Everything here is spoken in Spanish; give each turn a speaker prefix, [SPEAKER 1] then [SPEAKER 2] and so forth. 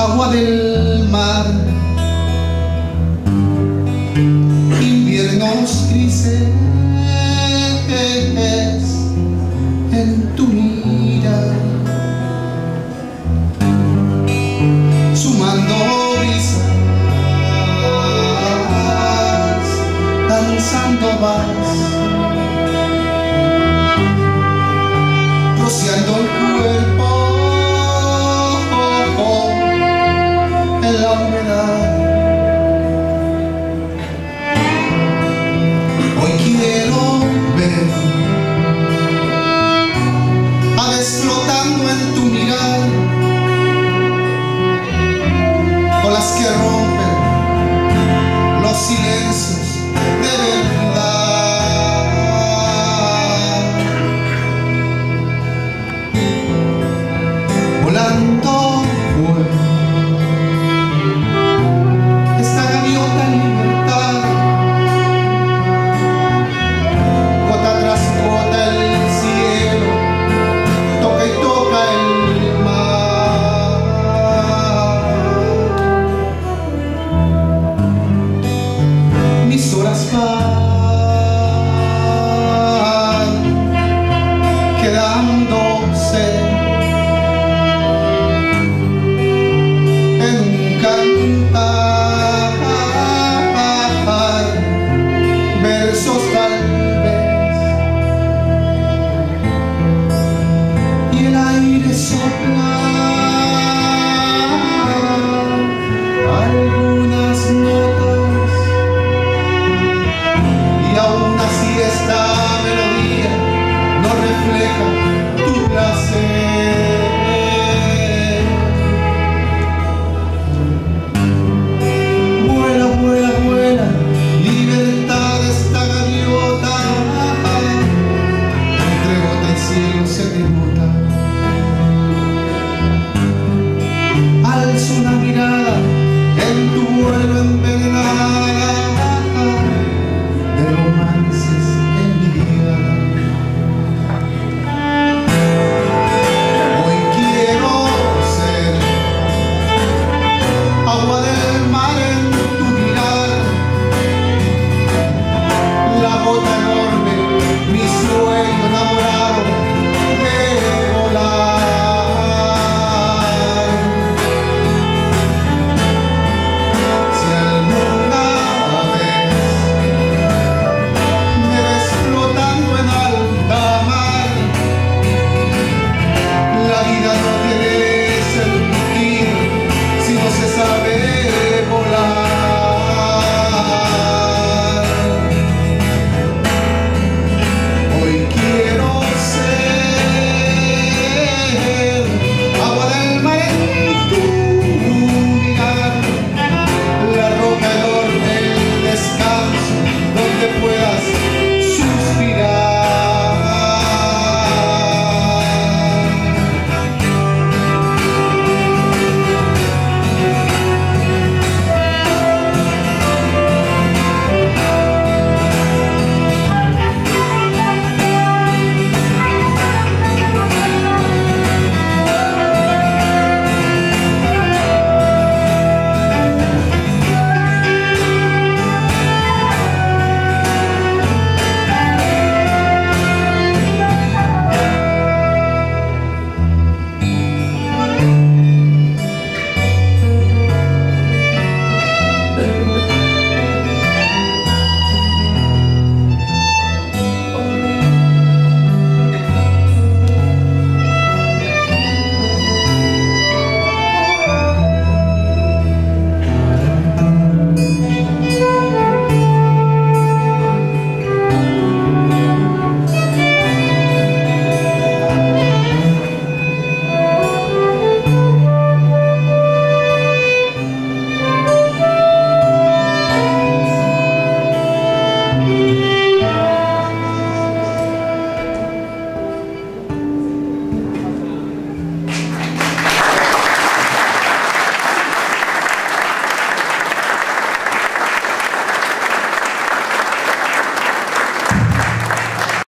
[SPEAKER 1] agua del mar, inviernos grises en tu mirar, sumando brisas, danzando vas, rociando el cuerpo en la humedad. Hoy quiero ver aves flotando en tu mirar, olas que rompen los silencios de verdad. Volando fue esta gaviota en libertad, gota tras gota el cielo toca y toca el mar. Mis horas van quedándose en un cantar, versos tal vez, y el aire sopla algunas notas, y aún así esta melodía no refleja tu placer. Vuela, vuela, vuela, libertad de esta gaviota, entre gota y cielo se desbota. Alza una mirada en tu vuelo envenenado.